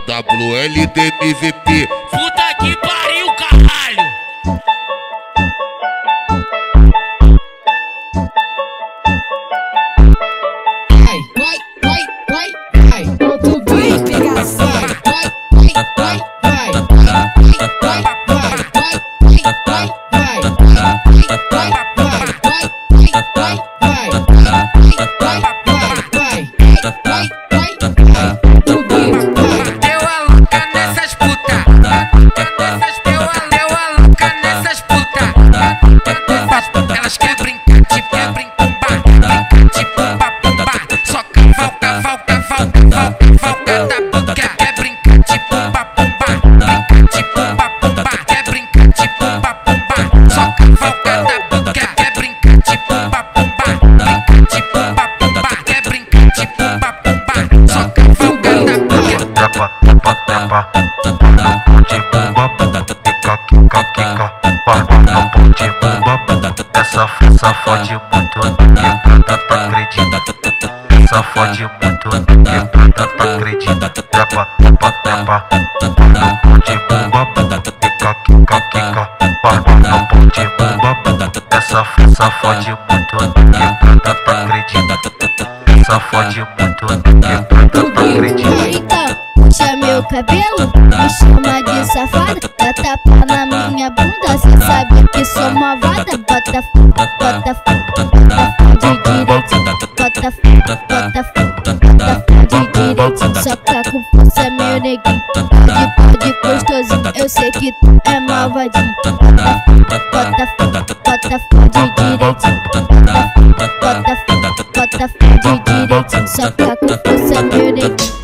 WLDMVP. Puta que pariu, caralho! Essa fode muito, quebrada tu acredita. Essa fode muito, quebrada tu acredita. Trepa, trepa, trepa, no pão de bumba, pica, quica, quica, barba no pão de bumba. Essa fode muito, quebrada tu acredita. Essa fode muito, quebrada tu acredita. Então, puxa meu cabelo, me chama de safada. Dá tapa na minha bunda, cê sabe que sou malvada. Bota fogo, bota fogo, bota fogo de direitinho. Bota fogo, bota fogo, bota fogo de direitinho. Soca com força, meu neguinho. Pode gostosinho, eu sei que tu é malvadinho. Bota fogo, bota fogo, bota fogo de direitinho. Bota fogo, bota fogo, bota fogo de direitinho. Soca com força, meu neguinho.